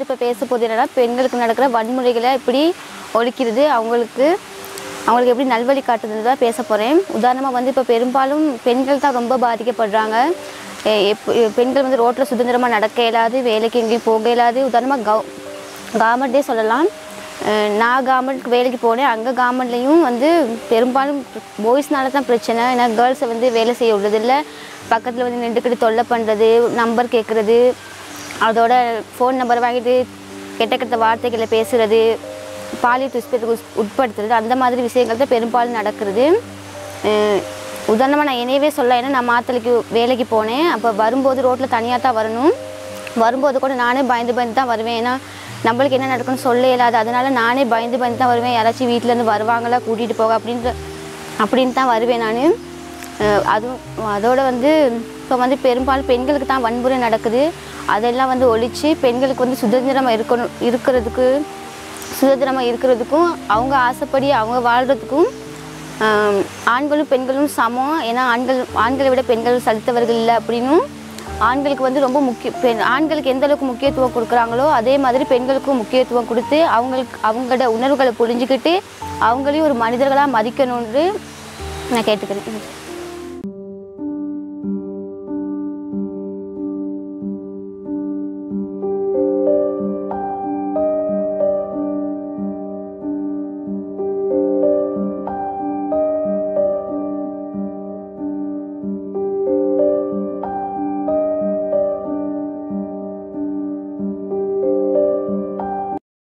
இப்போ பேச போது என்னன்னா பெண்களுக்கு நடக்கிற வன்முறைகளை எப்படி ஒழிக்கிறது அவங்களுக்கு எப்படி நல்வழி காட்டுறது தான் பேச போகிறேன். உதாரணமாக வந்து இப்போ பெரும்பாலும் பெண்கள் தான் ரொம்ப பாதிக்கப்படுறாங்க. பெண்கள் வந்து ரோட்டில் சுதந்திரமாக நடக்க இயலாது, வேலைக்கு எங்கேயும் போக இயலாது. உதாரணமாக கவர்மெண்ட்டே சொல்லலாம். நான் கவர்மெண்ட்டுக்கு வேலைக்கு போனேன். அங்கே கவர்மெண்ட்லேயும் வந்து பெரும்பாலும் பாய்ஸ்னால தான் பிரச்சனை. ஏன்னா கேர்ள்ஸை வந்து வேலை செய்ய விடுறதில்லை. பக்கத்தில் வந்து நின்றுக்கிட்டு தொல்லை பண்ணுறது, நம்பர் கேட்குறது, அதோட ஃபோன் நம்பர் வாங்கிட்டு கெட்ட கெட்ட வார்த்தைகளை பேசுகிறது, பாலியல் துஷ்பிரயோகத்துக்கு உட்படுத்துறது, அந்த மாதிரி விஷயங்கள் தான் பெரும்பாலும் நடக்கிறது. உதாரணமாக நான் என்னையவே சொல்ல, ஏன்னா நான் மாத்தளைக்கு வேலைக்கு போனேன். அப்போ வரும்போது ரோட்டில் தனியாக தான் வரணும். வரும்போது கூட நானே பயந்து தான் வருவேன். ஏன்னா நம்மளுக்கு என்ன நடக்குன்னு சொல்ல இயலாது. அதனால் நானே பயந்து தான் வருவேன். யாராச்சும் வீட்டிலேருந்து வருவாங்களா கூட்டிகிட்டு போக அப்படின்னு தான் வருவேன் நான். அதோடு வந்து இப்போ வந்து பெரும்பாலும் பெண்களுக்கு தான் வன்முறை நடக்குது. அதெல்லாம் வந்து ஒழித்து பெண்களுக்கு வந்து சுதந்திரமாக இருக்கிறதுக்கும் அவங்க ஆசைப்படி அவங்க வாழ்கிறதுக்கும் ஆண்களும் பெண்களும் சமம். ஏன்னா ஆண்களை விட பெண்கள் சலித்தவர்கள் இல்லை அப்படின்னும், ஆண்களுக்கு வந்து ரொம்ப ஆண்களுக்கு எந்த அளவுக்கு முக்கியத்துவம் கொடுக்குறாங்களோ அதே மாதிரி பெண்களுக்கும் முக்கியத்துவம் கொடுத்து அவங்களோட உணர்வுகளை புரிஞ்சுக்கிட்டு அவங்களையும் ஒரு மனிதர்களாக மதிக்கணும்னு நான் கேட்டுக்கிறேன்.